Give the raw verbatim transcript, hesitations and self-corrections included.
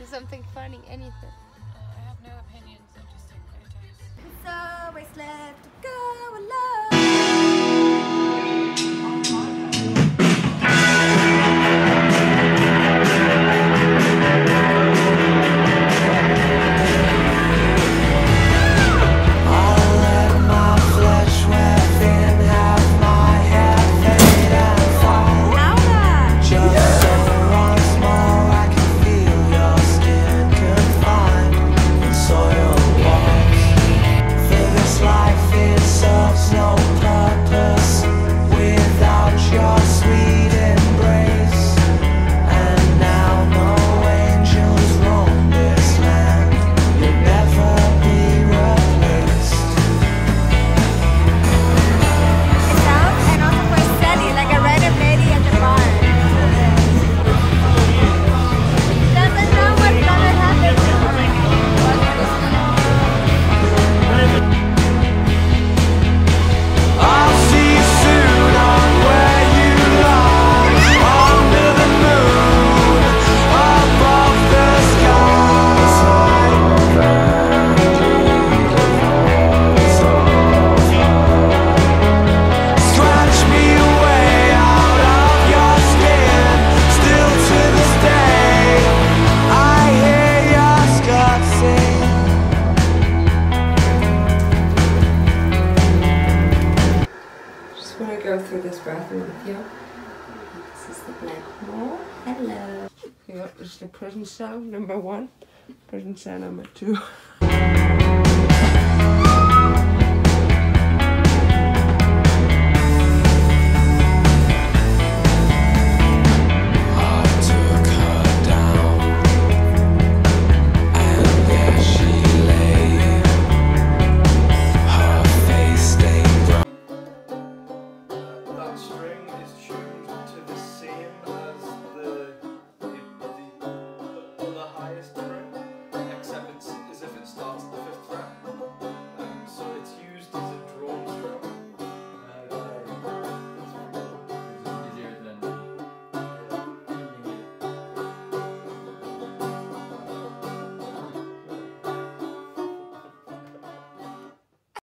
Do something funny, anything. Uh, I have no opinions, I just take photos. It's always left to go alone. Go through this bathroom with you. This is the black hole. Hello. Here is the prison cell number one, prison cell number two.